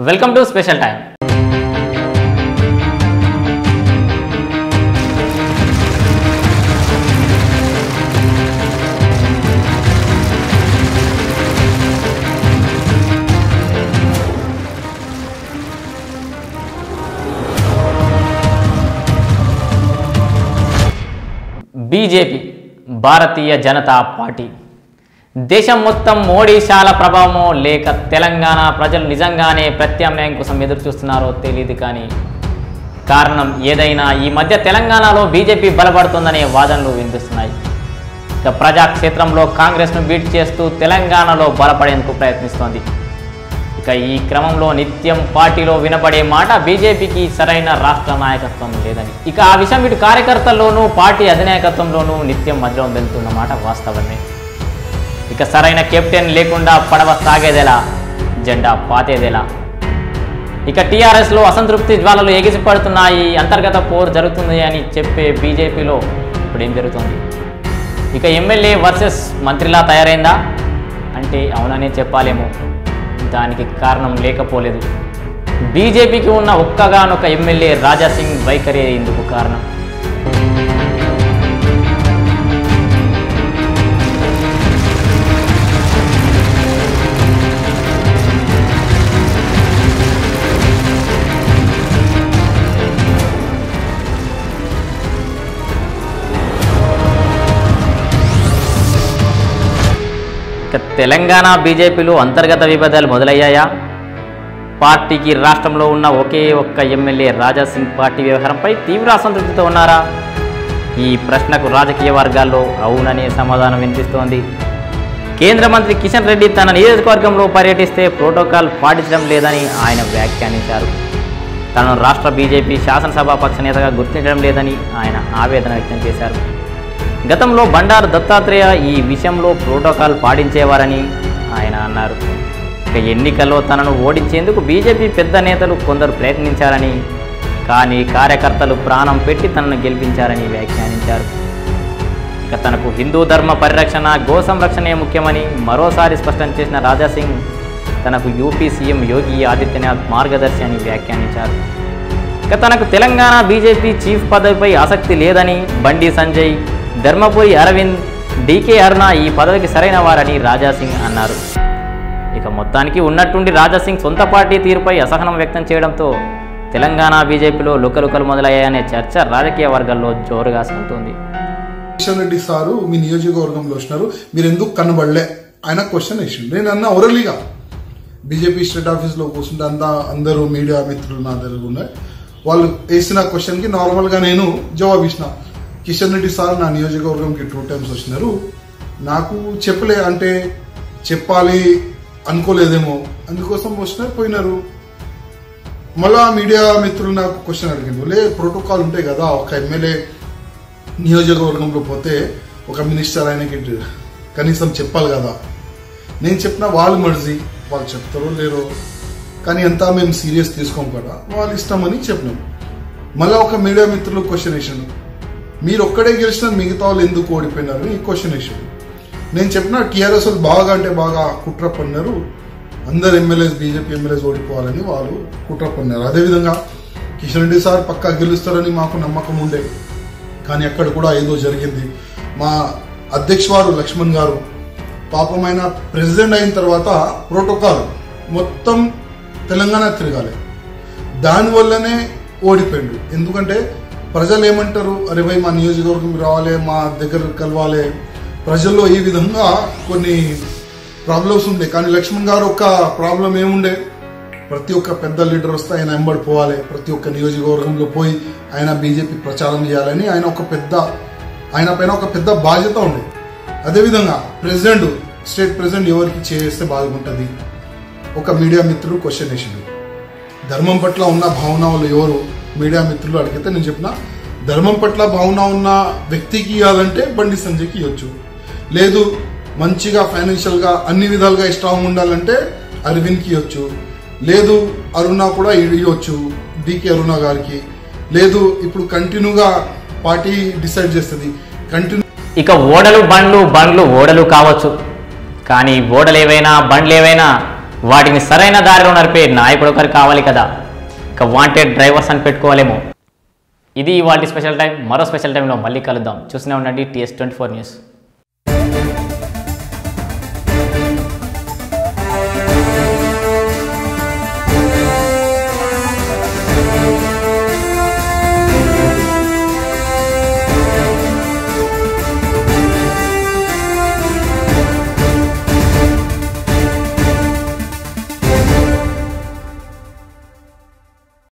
Welcome to special time. BJP Bharatiya Janata Party దేశం మొత్తం మోడీశాల ప్రభావమో లేక తెలంగాణ ప్రజలు నిజంగానే ప్రత్యామ్నాయం కోసం ఎదురు చూస్తున్నారో తెలియదు. కానీ కారణం ఏదైనా ఈ మధ్య తెలంగాణలో బీజేపీ బలపడుతుందనే వాదనలు వినిపిస్తున్నాయి. ఇక ప్రజాక్షేత్రంలో కాంగ్రెస్ను బీట్ చేస్తూ తెలంగాణలో బలపడేందుకు ప్రయత్నిస్తోంది. ఇక ఈ క్రమంలో నిత్యం పార్టీలో వినపడే మాట బీజేపీకి సరైన రాష్ట్ర నాయకత్వం లేదని. ఇక ఆ విషయం ఇటు కార్యకర్తల్లోనూ పార్టీ అధినాయకత్వంలోనూ నిత్యం మధ్యలో వెళ్తున్న మాట వాస్తవమే. ఇక సరైన కెప్టెన్ లేకుండా పడవ సాగేదెలా, జెండా పాతేదెలా? ఇక టీఆర్ఎస్లో అసంతృప్తి జ్వాలలు ఎగిసిపడుతున్నాయి, అంతర్గత పోరు జరుగుతుంది అని చెప్పే బీజేపీలో ఇప్పుడు ఏం జరుగుతుంది? ఇక ఎమ్మెల్యే వర్సెస్ మంత్రిలా తయారైందా అంటే అవుననే చెప్పాలేమో. దానికి కారణం లేకపోలేదు. బీజేపీకి ఉన్న ఒక్కగానొక్క ఎమ్మెల్యే రాజాసింగ్ వైఖరి ఇందుకు కారణం. తెలంగాణ బీజేపీలో అంతర్గత విభేదాలు మొదలయ్యాయా? పార్టీకి రాష్ట్రంలో ఉన్న ఒకే ఒక్క ఎమ్మెల్యే రాజాసింగ్ పార్టీ వ్యవహారంపై తీవ్ర అసంతృప్తితో ఉన్నారా? ఈ ప్రశ్నకు రాజకీయ వర్గాల్లో అవుననే సమాధానం వినిపిస్తోంది. కేంద్ర మంత్రి కిషన్ రెడ్డి తన నియోజకవర్గంలో పర్యటిస్తే ప్రోటోకాల్ పాటించడం లేదని ఆయన వ్యాఖ్యానించారు. తనను రాష్ట్ర బీజేపీ శాసనసభ పక్ష నేతగా గుర్తించడం లేదని ఆయన ఆవేదన వ్యక్తం చేశారు. గతంలో బండారు దత్తాత్రేయ ఈ విషయంలో ప్రోటోకాల్ పాటించేవారని ఆయన అన్నారు. ఇక ఎన్నికల్లో తనను ఓడించేందుకు బీజేపీ పెద్ద నేతలు కొందరు ప్రయత్నించారని, కానీ కార్యకర్తలు ప్రాణం పెట్టి తనను గెలిపించారని వ్యాఖ్యానించారు. ఇక తనకు హిందూ ధర్మ పరిరక్షణ, గో సంరక్షణే ముఖ్యమని మరోసారి స్పష్టం చేసిన రాజాసింగ్ తనకు యూపీ సీఎం యోగి ఆదిత్యనాథ్ మార్గదర్శి అని వ్యాఖ్యానించారు. ఇక తనకు తెలంగాణ బీజేపీ చీఫ్ పదవిపై ఆసక్తి లేదని, బండి సంజయ్, ధర్మపురి అరవింద్, డీకే అరుణ ఈ పదవికి సరైన వారని రాజాసింగ్ అన్నారు. ఇక మొత్తానికి ఉన్నట్టుండి రాజాసింగ్ సొంత పార్టీ తీరుపై అసహనం వ్యక్తం చేయడంతో తెలంగాణ బీజేపీలో లుకలుకలు మొదలయ్యాయనే చర్చ రాజకీయ వర్గాల్లో జోరుగా సాగుతోంది. కిషన్ రెడ్డి సారు మీ నియోజకవర్గంలో వచ్చినారు, మీరు ఎందుకు కనబడలే ఆయన క్వశ్చన్ వేసిండు. నేను అన్న ఓరల్లీగా బీజేపీ స్టేట్ ఆఫీస్లో కూర్చుంటే అందరూ మీడియా మిత్రులు నా దగ్గర ఉన్నాయి. వాళ్ళు వేసిన క్వశ్చన్కి నార్మల్గా నేను జవాబు ఇచ్చిన. కిషన్ రెడ్డి సార్ నా నియోజకవర్గంకి 2 times వచ్చినారు, నాకు చెప్పలే అంటే చెప్పాలి అనుకోలేదేమో, అందుకోసం వచ్చినారు పోయినారు. మళ్ళా మీడియా మిత్రులు నాకు క్వశ్చన్ అడిగిండు, ప్రోటోకాల్ ఉంటాయి కదా, ఒక ఎమ్మెల్యే నియోజకవర్గంలో పోతే ఒక మినిస్టర్ ఆయనకి కనీసం చెప్పాలి కదా. నేను చెప్పిన వాళ్ళు మర్జీ, వాళ్ళు చెప్తారో లేరో, కానీ అంతా మేము సీరియస్ తీసుకోం కదా, వాళ్ళు ఇష్టమని చెప్పినాం. మళ్ళీ ఒక మీడియా మిత్రులు క్వశ్చన్ వేసాను, మీరు ఒక్కడే గెలిచినా మిగతా వాళ్ళు ఎందుకు ఓడిపోయినారు ఈ క్వశ్చన్ వేసాడు. నేను చెప్పిన టీఆర్ఎస్ వాళ్ళు బాగా అంటే బాగా కుట్ర పన్నారు, అందరు ఎమ్మెల్యేస్ బీజేపీ ఎమ్మెల్యేస్ ఓడిపోవాలని వాళ్ళు కుట్ర పన్నారు. అదేవిధంగా కిషన్ రెడ్డి సార్ పక్కా గెలుస్తారని మాకు నమ్మకం ఉండే, కానీ అక్కడ కూడా ఏదో జరిగింది. మా అధ్యక్ష వారు లక్ష్మణ్ గారు పాపమైన ప్రెసిడెంట్ అయిన తర్వాత ప్రోటోకాల్ మొత్తం తెలంగాణ తిరగాలి, దానివల్లనే ఓడిపోయిండు. ఎందుకంటే ప్రజలు ఏమంటారు, అరే భయ్ మా నియోజకవర్గం రావాలి, మా దగ్గర కలవాలి. ప్రజల్లో ఈ విధంగా కొన్ని ప్రాబ్లమ్స్ ఉండే, కానీ లక్ష్మణ్ గారు ఒక ప్రాబ్లం ఏముండే, ప్రతి ఒక్క పెద్ద లీడర్ వస్తే ఆయన వెంబడి పోవాలి, ప్రతి ఒక్క నియోజకవర్గంలో పోయి ఆయన బీజేపీ ప్రచారం చేయాలని ఆయన పైన ఒక పెద్ద బాధ్యత ఉండే. అదేవిధంగా స్టేట్ ప్రెసిడెంట్ ఎవరికి చేస్తే బాగుంటుంది. ఒక మీడియా మిత్రుడు క్వశ్చన్ వేసిండు, ధర్మం పట్ల ఉన్న భావనలు ఎవరు మీడియా మిత్రులు అడిగితే నేను చెప్పిన, ధర్మం పట్ల భావన ఉన్న వ్యక్తికి ఇవ్వాలంటే బండి సంజయ్కి ఇవ్వచ్చు, లేదు మంచిగా ఫైనాన్షియల్గా అన్ని విధాలుగా స్ట్రాంగ్ ఉండాలంటే అరవింద్కి ఇవ్వచ్చు, లేదు అరుణ కూడా ఇవ్వచ్చు డీకే అరుణ గారికి, లేదు ఇప్పుడు కంటిన్యూగా పార్టీ డిసైడ్ చేస్తుంది కంటిన్యూ. ఇక ఓడలు బండ్లు ఓడలు కావచ్చు, కానీ ఓడలేవైనా బండ్లేవైనా వాటిని సరైన దారిలో నడిపే నాయకుడు ఒకరు కావాలి కదా, ఇక వాంటెడ్ డ్రైవర్స్ అని పెట్టుకోవాలేమో. ఇది ఇవాళ స్పెషల్ టైం. మరో స్పెషల్ టైంలో మళ్ళీ కలుద్దాం. చూస్తూనే ఉండండి TS24 న్యూస్.